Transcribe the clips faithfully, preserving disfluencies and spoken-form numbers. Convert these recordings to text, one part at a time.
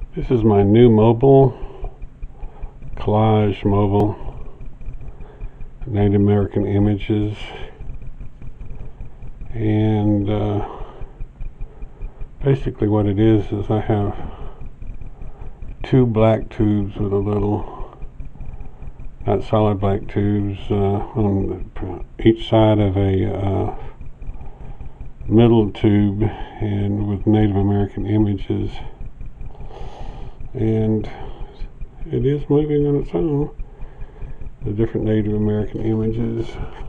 This is my new mobile, Collage mobile, Native American images, and uh, basically what it is is I have two black tubes with a little, not solid black tubes, uh, on each side of a uh, middle tube, and with Native American images. And it is moving on its own, the different Native American images.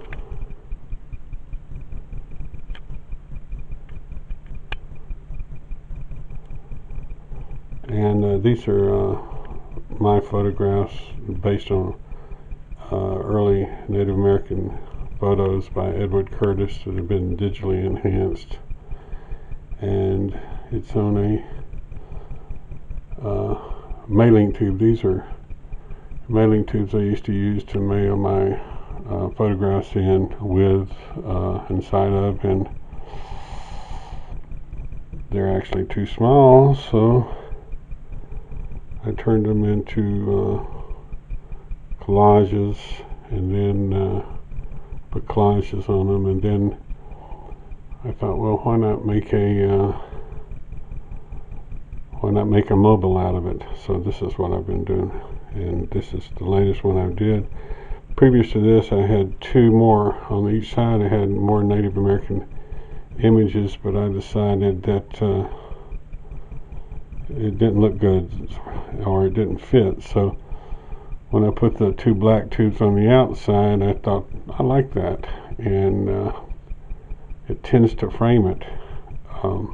And uh, these are uh, my photographs based on uh, early Native American photos by Edward Curtis that have been digitally enhanced. And it's on a Uh, mailing tube. These are mailing tubes I used to use to mail my uh, photographs in with, uh, inside of, and they're actually too small, so I turned them into uh, collages, and then uh, put collages on them, and then I thought, well, why not make a uh, why not make a mobile out of it? So this is what I've been doing, and this is the latest one I did. Previous to this, I had two more on each side. I had more Native American images, but I decided that uh, it didn't look good, or it didn't fit. So when I put the two black tubes on the outside, I thought, I like that, and uh, it tends to frame it. Um,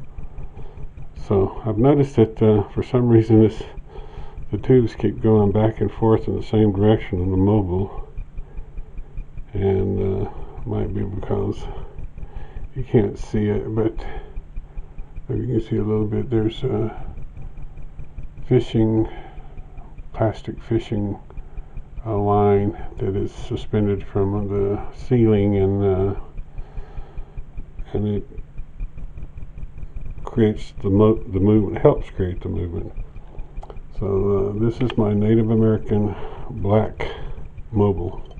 So I've noticed that uh, for some reason this, the tubes keep going back and forth in the same direction on the mobile, and uh, might be because you can't see it, but you can see a little bit. There's a fishing, plastic fishing uh, line that is suspended from the ceiling, and uh, and it creates the mo the movement, helps create the movement. So uh, this is my Native American black mobile.